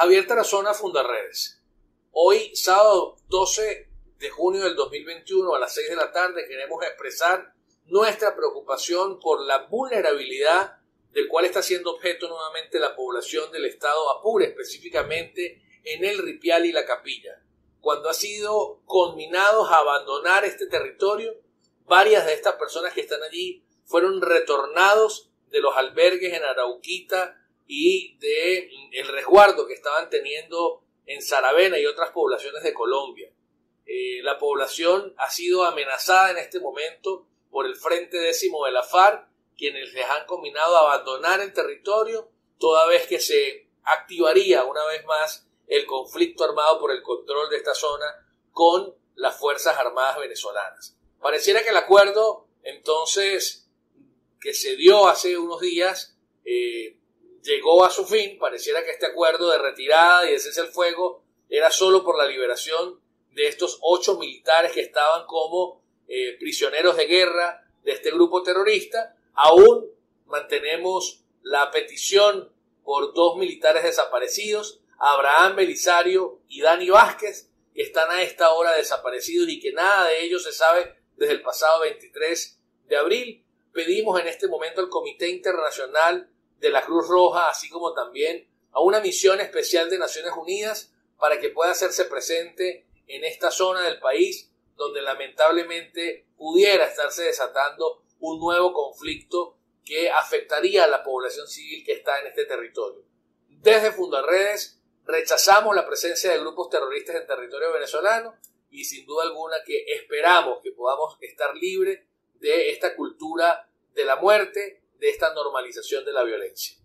Javier Tarazona, Fundarredes. Hoy, sábado 12 de junio del 2021, a las 6 de la tarde, queremos expresar nuestra preocupación por la vulnerabilidad del cual está siendo objeto nuevamente la población del estado Apure, específicamente en el Ripial y la Capilla. Cuando ha sido conminados a abandonar este territorio, varias de estas personas que están allí fueron retornados de los albergues en Arauquita y de el resguardo que estaban teniendo en Saravena y otras poblaciones de Colombia. La población ha sido amenazada en este momento por el Frente Décimo de la FARC, quienes les han combinado a abandonar el territorio, toda vez que se activaría una vez más el conflicto armado por el control de esta zona con las Fuerzas Armadas venezolanas. Pareciera que el acuerdo, entonces, que se dio hace unos días, llegó a su fin. Pareciera que este acuerdo de retirada y de cese al fuego era solo por la liberación de estos 8 militares que estaban como prisioneros de guerra de este grupo terrorista. Aún mantenemos la petición por 2 militares desaparecidos, Abraham Belisario y Dani Vázquez, que están a esta hora desaparecidos y que nada de ellos se sabe desde el pasado 23 de abril. Pedimos en este momento al Comité Internacional de la Cruz Roja, así como también a una misión especial de Naciones Unidas para que pueda hacerse presente en esta zona del país donde lamentablemente pudiera estarse desatando un nuevo conflicto que afectaría a la población civil que está en este territorio. Desde Fundarredes rechazamos la presencia de grupos terroristas en territorio venezolano y sin duda alguna que esperamos que podamos estar libres de esta cultura de la muerte, de esta normalización de la violencia.